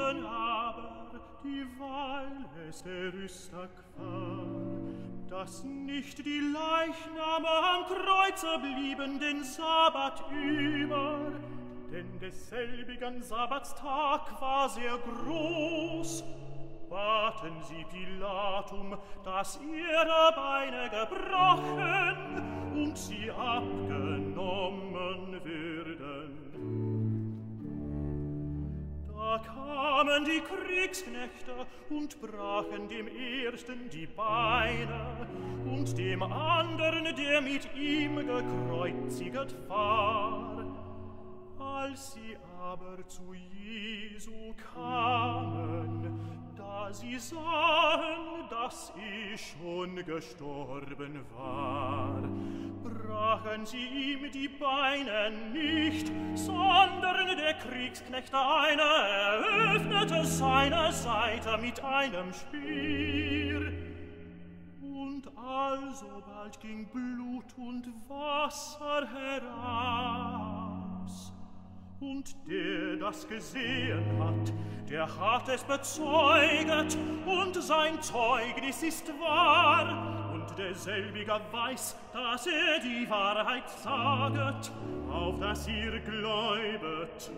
blieben aber, dieweil es der Rüster qual, dass nicht die Leichname am Kreuze blieben den Sabbat über, denn desselbigen Sabbatstag war sehr groß. Baten sie Pilatum, dass ihre Beine gebrochen und sie abgenommen würden. Da kamen die Kriegsknechte und brachen dem ersten die Beine und dem anderen, der mit ihm gekreuziget war. Als sie aber zu Jesu kamen, da sie sahen, dass ich schon gestorben war, brachen sie ihm die Beine nicht, sondern der Kriegsknecht eine eröffnete seine Seite mit einem Speer. Und alsobald ging Blut und Wasser heraus. Und der das gesehen hat, der hat es bezeuget, und sein Zeugnis ist wahr. Und derselbiger weiß, dass die Wahrheit saget, auf dass ihr gläubet.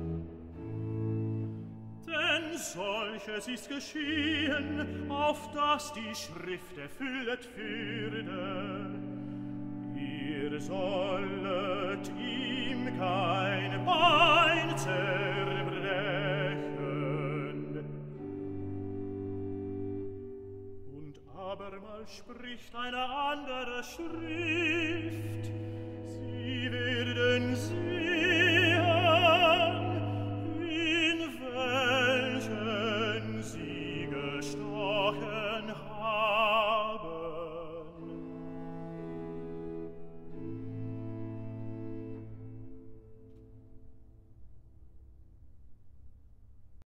Denn solches ist geschehen, auf dass die Schrift erfüllet würde. Ihr sollet ihm kein Bein zerbrechen. Und abermal spricht eine andere Schrift, sie werden sehen, in welchen sie gestochen